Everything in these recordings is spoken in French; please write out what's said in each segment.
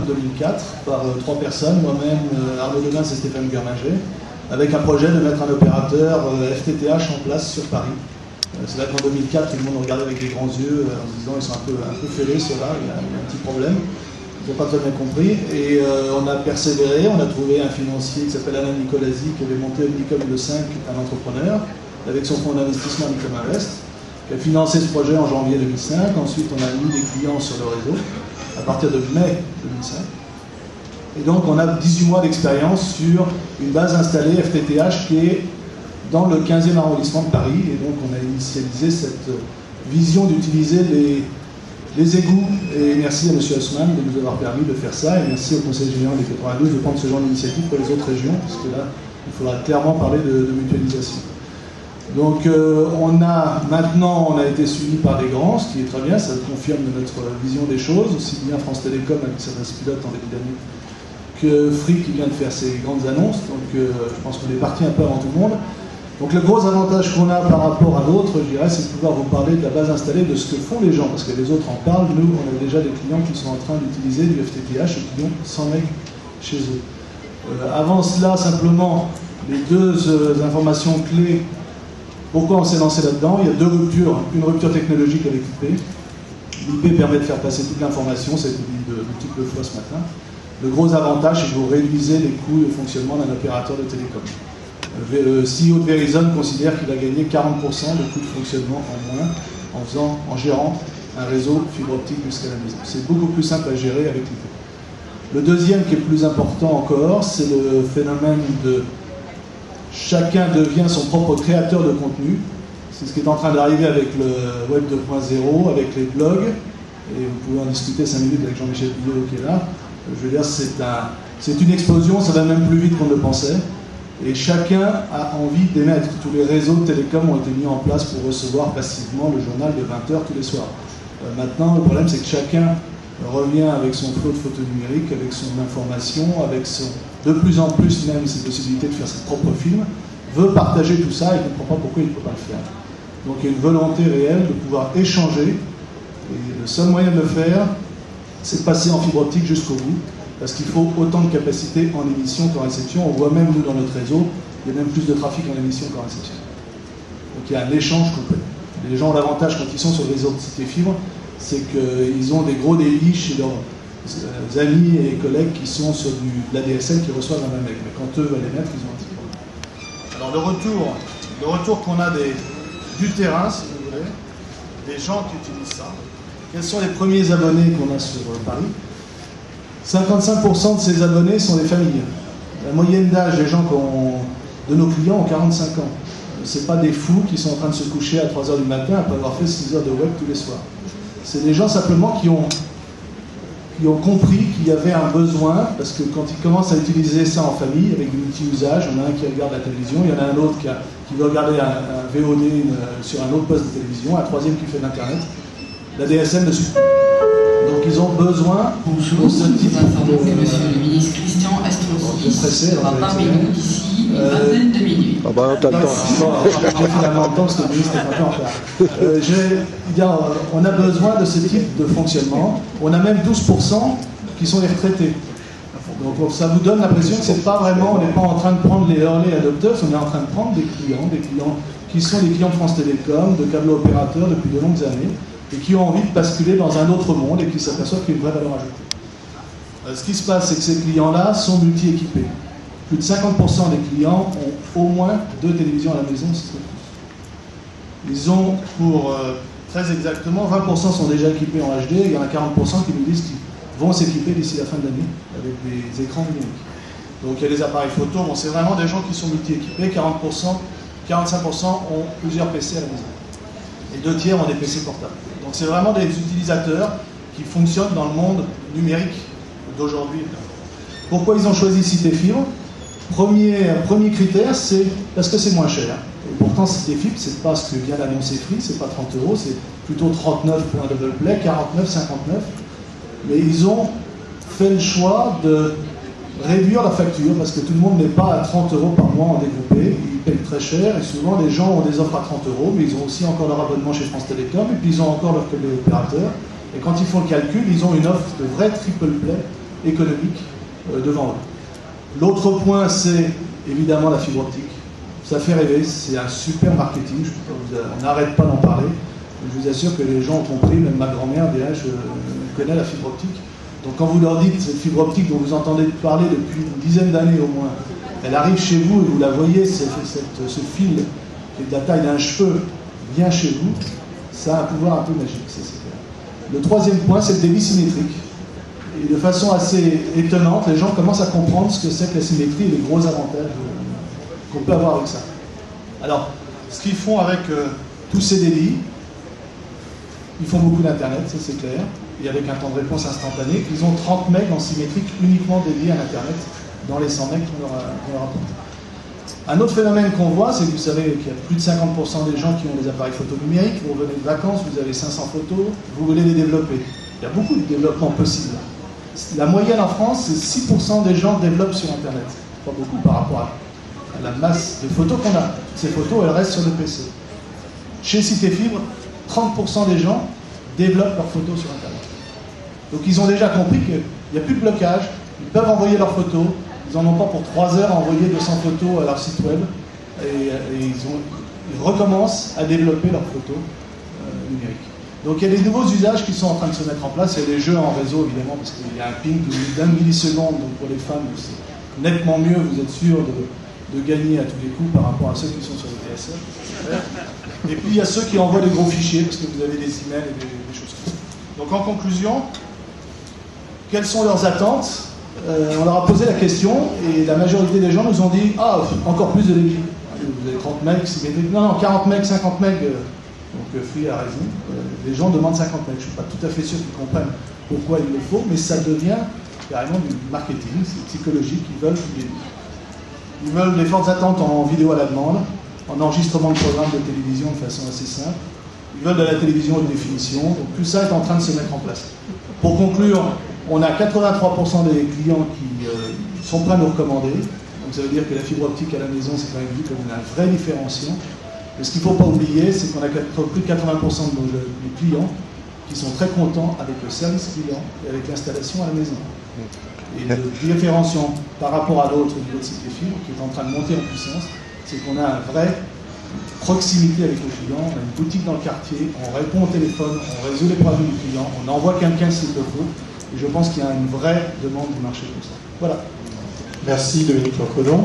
2004 par 3 personnes, moi-même, Arnaud Devins et Stéphane Guerminger, avec un projet de mettre un opérateur FTTH en place sur Paris. C'est là qu'en 2004, tout le monde regardait avec des grands yeux en se disant ils sont un peu fêlés ceux-là, il y a un petit problème. Ils n'ont pas très bien compris. Et on a persévéré, on a trouvé un financier qui s'appelle Alain Nicolasi, qui avait monté Omnicom Le 5, qui est un entrepreneur, avec son fonds d'investissement Omnicom Invest, qui a financé ce projet en janvier 2005. Ensuite, on a mis des clients sur le réseau à partir de mai 2005. Et donc, on a 18 mois d'expérience sur une base installée FTTH qui est dans le 15e arrondissement de Paris. Et donc, on a initialisé cette vision d'utiliser les égouts. Et merci à M. Haussmann de nous avoir permis de faire ça. Et merci au Conseil général des 92 de prendre ce genre d'initiative pour les autres régions, parce que là, il faudra clairement parler de mutualisation. Donc, on a été suivi par des grands, ce qui est très bien, ça confirme notre vision des choses, aussi bien France Télécom avec sa base pilote en début d'année, que Free qui vient de faire ses grandes annonces. Donc, je pense qu'on est parti un peu avant tout le monde. Donc, le gros avantage qu'on a par rapport à d'autres, je dirais, c'est de pouvoir vous parler de la base installée, de ce que font les gens, parce que les autres en parlent. Nous, on a déjà des clients qui sont en train d'utiliser du FTTH et qui ont 100 megs chez eux. Avant cela, simplement, les deux informations clés. Pourquoi on s'est lancé là-dedans? Il y a 2 ruptures. Une rupture technologique avec l'IP. L'IP permet de faire passer toute l'information, ça a été dit de multiples fois ce matin. Le gros avantage, c'est que vous réduisez les coûts de fonctionnement d'un opérateur de télécom. Le CEO de Verizon considère qu'il a gagné 40% de coûts de fonctionnement en moins en gérant un réseau fibre optique jusqu'à la maison. C'est beaucoup plus simple à gérer avec l'IP. Le deuxième, qui est plus important encore, c'est le phénomène de chacun devient son propre créateur de contenu. C'est ce qui est en train d'arriver avec le Web 2.0, avec les blogs. Et vous pouvez en discuter 5 minutes avec Jean-Michel Billot qui est là. Je veux dire, c'est une explosion, ça va même plus vite qu'on ne le pensait. Et chacun a envie d'émettre. Tous les réseaux de télécom ont été mis en place pour recevoir passivement le journal de 20h tous les soirs. Maintenant, le problème, c'est que chacun revient avec son flot de photos numériques, avec son information, avec de plus en plus même ses possibilités de faire ses propres films, veut partager tout ça et ne comprend pas pourquoi il ne peut pas le faire. Donc il y a une volonté réelle de pouvoir échanger, et le seul moyen de le faire, c'est de passer en fibre optique jusqu'au bout, parce qu'il faut autant de capacité en émission qu'en réception. On voit même, nous, dans notre réseau, il y a même plus de trafic en émission qu'en réception. Donc il y a un échange complet. Les gens ont l'avantage, quand ils sont sur le réseau de Cité Fibre, c'est qu'ils ont des gros débits chez leurs amis et collègues qui sont sur de l'ADSL qui reçoivent un mec. Mais quand eux veulent les mettre, ils ont un petit problème. Alors le retour qu'on a du terrain, si vous voulez, des gens qui utilisent ça. Quels sont les premiers abonnés qu'on a sur Paris? 55% de ces abonnés sont des familles. La moyenne d'âge des gens de nos clients ont 45 ans. Ce n'est pas des fous qui sont en train de se coucher à 3h du matin après avoir fait 6 heures de web tous les soirs. C'est des gens simplement qui ont compris qu'il y avait un besoin, parce que quand ils commencent à utiliser ça en famille, avec du multi-usage, il y en a un qui regarde la télévision, il y en a un autre qui veut regarder un VOD sur un autre poste de télévision, un troisième qui fait de l'Internet. La DSL ne suffit pas. Donc ils ont besoin pour ce type de... Monsieur le ministre Christian Estrosi sera parmi nous d'ici une vingtaine de minutes. Ah bah t'as le temps. J'ai finalement le temps parce que le ministre est un peu en retard. On a besoin de ce type de fonctionnement. On a même 12% qui sont les retraités. Donc ça vous donne l'impression que c'est pas vraiment, on n'est pas en train de prendre les early adopters, on est en train de prendre des clients qui sont des clients de France Télécom, de câble opérateurs depuis de longues années, et qui ont envie de basculer dans un autre monde et qui s'aperçoivent qu'il y a une vraie valeur ajoutée. Ce qui se passe, c'est que ces clients-là sont multi-équipés. Plus de 50% des clients ont au moins 2 télévisions à la maison, si ce n'est plus. Ils ont, pour très exactement, 20% sont déjà équipés en HD, et il y en a 40% qui nous disent qu'ils vont s'équiper d'ici la fin de l'année avec des écrans numériques. Donc il y a des appareils photo, bon, c'est vraiment des gens qui sont multi-équipés, 45% ont plusieurs PC à la maison. Et 2 tiers ont des PC portables. Donc c'est vraiment des utilisateurs qui fonctionnent dans le monde numérique d'aujourd'hui. Pourquoi ils ont choisi Cité Fibre? Premier critère, c'est parce que c'est moins cher. Et pourtant Cité Fibre, c'est pas ce que vient d'annoncer Free, c'est pas 30 €, c'est plutôt 39 pour un double play, 49, 59. Mais ils ont fait le choix de réduire la facture parce que tout le monde n'est pas à 30 € par mois en dégroupé. Ils payent très cher et souvent les gens ont des offres à 30 €, mais ils ont aussi encore leur abonnement chez France Télécom et puis ils ont encore leur câble opérateur. Et quand ils font le calcul, ils ont une offre de vrai triple play économique devant eux. L'autre point, c'est évidemment la fibre optique. Ça fait rêver, c'est un super marketing, on n'arrête pas d'en parler. Je vous assure que les gens ont compris, même ma grand-mère, je connais la fibre optique. Donc quand vous leur dites cette fibre optique dont vous entendez parler depuis une dizaine d'années au moins, elle arrive chez vous et vous la voyez, ce fil qui est de la taille d'un cheveu, vient chez vous, ça a un pouvoir un peu magique, c'est clair. Le troisième point, c'est le débit symétrique. Et de façon assez étonnante, les gens commencent à comprendre ce que c'est que la symétrie et les gros avantages qu'on peut avoir avec ça. Alors, ce qu'ils font avec tous ces débits, ils font beaucoup d'Internet, ça c'est clair, et avec un temps de réponse instantané. Ils ont 30 megs en symétrique uniquement dédiés à l'Internet, dans les 100 megs qu'on leur apporte. Un autre phénomène qu'on voit, c'est que vous savez qu'il y a plus de 50% des gens qui ont des appareils photo numériques, vous revenez de vacances, vous avez 500 photos, vous voulez les développer. Il y a beaucoup de développement possible. La moyenne en France, c'est 6% des gens développent sur Internet. Pas beaucoup par rapport à la masse de photos qu'on a. Ces photos, elles restent sur le PC. Chez CitéFibre, 30% des gens développent leurs photos sur Internet. Donc ils ont déjà compris qu'il n'y a plus de blocage, ils peuvent envoyer leurs photos, ils n'en ont pas pour 3 heures à envoyer 200 photos à leur site web, et ils recommencent à développer leurs photos numériques. Donc il y a des nouveaux usages qui sont en train de se mettre en place, il y a des jeux en réseau évidemment, parce qu'il y a un ping d'1 milliseconde, donc pour les fans c'est nettement mieux, vous êtes sûr de gagner à tous les coups par rapport à ceux qui sont sur le DSL. Et puis il y a ceux qui envoient des gros fichiers parce que vous avez des emails et des choses comme ça. Donc en conclusion, quelles sont leurs attentes? On leur a posé la question et la majorité des gens nous ont dit encore plus de débit. Vous avez 30 megs, non, 40 megs, 50 megs. Donc Free a raison. Les gens demandent 50 megs. Je ne suis pas tout à fait sûr qu'ils comprennent pourquoi il le faut, mais ça devient carrément du marketing, c'est psychologique. Ils veulent des fortes attentes en vidéo à la demande, en enregistrement de programmes de télévision de façon assez simple. Ils veulent de la télévision haute définition. Donc tout ça est en train de se mettre en place. Pour conclure, on a 83% des clients qui sont prêts à nous recommander. Donc ça veut dire que la fibre optique à la maison, c'est quand même vu comme un vrai différenciant. Et ce qu'il ne faut pas oublier, c'est qu'on a plus de 80% de nos clients qui sont très contents avec le service client et avec l'installation à la maison. Et le différenciant par rapport à l'autre au niveau de CitéFibre, qui est en train de monter en puissance, c'est qu'on a une vraie proximité avec le client, on a une boutique dans le quartier, on répond au téléphone, on résout les problèmes du client, on envoie quelqu'un s'il le faut, et je pense qu'il y a une vraie demande du marché pour ça. Voilà. Merci Dominique Lancredon.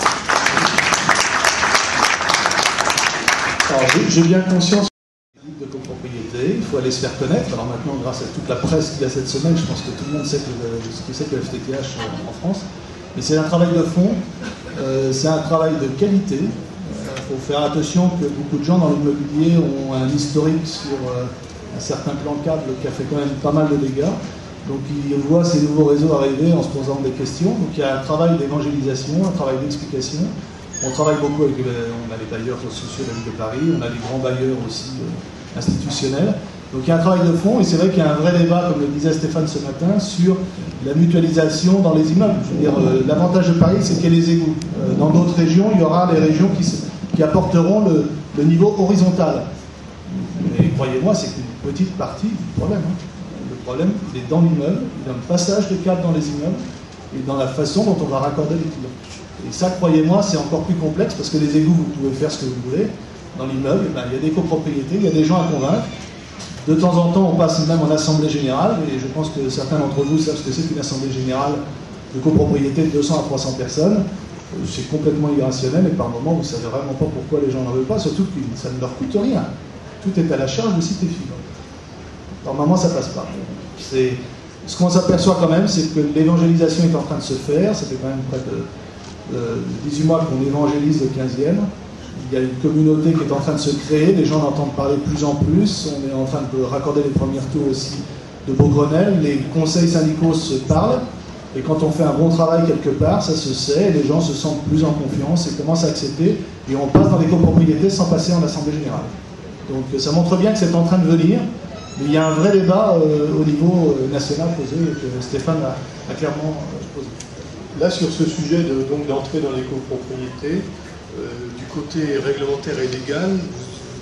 Alors, j'ai bien conscience de copropriété, il faut aller se faire connaître. Alors maintenant, grâce à toute la presse qu'il y a cette semaine, je pense que tout le monde sait ce que c'est que le FTTH en France. Mais c'est un travail de fond, c'est un travail de qualité. Il faut faire attention que beaucoup de gens dans l'immobilier ont un historique sur un certain plan câble qui a fait quand même pas mal de dégâts. Donc ils voient ces nouveaux réseaux arriver en se posant des questions. Donc il y a un travail d'évangélisation, un travail d'explication. On travaille beaucoup avec on a les bailleurs sociaux de la ville de Paris, on a les grands bailleurs aussi institutionnels. Donc il y a un travail de fond et c'est vrai qu'il y a un vrai débat, comme le disait Stéphane ce matin, sur la mutualisation dans les immeubles. Je veux dire, l'avantage de Paris, c'est qu'il y a les égouts. Dans d'autres régions, il y aura des régions qui apporteront le niveau horizontal. Mais croyez-moi, c'est une petite partie du problème. Le problème, il est dans l'immeuble, il est dans le passage des câbles dans les immeubles et dans la façon dont on va raccorder les clients. Et ça, croyez-moi, c'est encore plus complexe parce que les égouts, vous pouvez faire ce que vous voulez. Dans l'immeuble, il y a des copropriétés, il y a des gens à convaincre. De temps en temps, on passe même en assemblée générale, et je pense que certains d'entre vous savent ce que c'est qu'une assemblée générale de copropriété de 200 à 300 personnes. C'est complètement irrationnel, et par moments, vous ne savez vraiment pas pourquoi les gens n'en veulent pas, surtout que ça ne leur coûte rien. Tout est à la charge de CitéFibre. Normalement, ça ne passe pas. Ce qu'on s'aperçoit quand même, c'est que l'évangélisation est en train de se faire. Ça fait quand même près de 18 mois qu'on évangélise le 15e. Il y a une communauté qui est en train de se créer, les gens en entendent parler de plus en plus, on est en train de raccorder les premiers tours aussi de Beaugrenelle, les conseils syndicaux se parlent, et quand on fait un bon travail quelque part, ça se sait, et les gens se sentent plus en confiance et commencent à accepter, et on passe dans les copropriétés sans passer en assemblée générale. Donc ça montre bien que c'est en train de venir, mais il y a un vrai débat au niveau national posé, que Stéphane a clairement posé. Là, sur ce sujet d'entrée dans les copropriétés, du côté réglementaire et légal,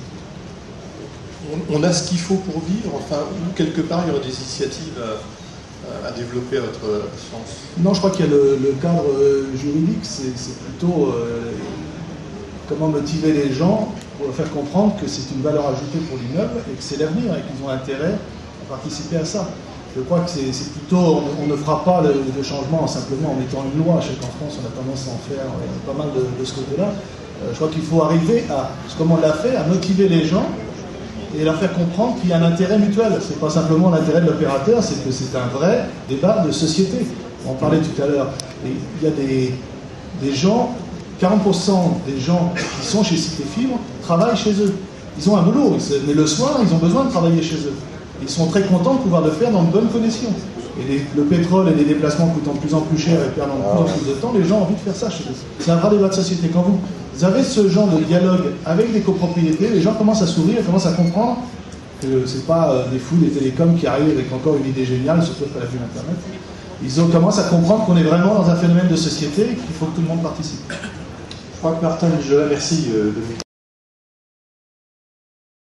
on a ce qu'il faut pour vivre, enfin, ou quelque part il y aura des initiatives à développer à votre sens? Non, je crois qu'il y a le cadre juridique, c'est plutôt comment motiver les gens pour leur faire comprendre que c'est une valeur ajoutée pour l'immeuble et que c'est l'avenir et qu'ils ont intérêt à participer à ça. Je crois que c'est plutôt, on ne fera pas de changement simplement en mettant une loi. Je sais qu'en France, on a tendance à en faire pas mal de ce côté-là. Je crois qu'il faut arriver à, comme on l'a fait, à motiver les gens et leur faire comprendre qu'il y a un intérêt mutuel. C'est pas simplement l'intérêt de l'opérateur, c'est que c'est un vrai débat de société. On en parlait tout à l'heure. Il y a des gens, 40% des gens qui sont chez Cité Fibre travaillent chez eux. Ils ont un boulot, mais le soir, ils ont besoin de travailler chez eux. Ils sont très contents de pouvoir le faire dans de bonnes conditions. Et le pétrole et les déplacements coûtant de plus en plus cher et perdant de plus en plus de temps, les gens ont envie de faire ça chez eux. C'est un vrai débat de société. Quand vous avez ce genre de dialogue avec des copropriétés, les gens commencent à s'ouvrir, commencent à comprendre que c'est pas des fous des télécoms qui arrivent avec encore une idée géniale, surtout après la vue d'Internet. Ils commencent à comprendre qu'on est vraiment dans un phénomène de société et qu'il faut que tout le monde participe. Je crois que Martin Nijola, merci de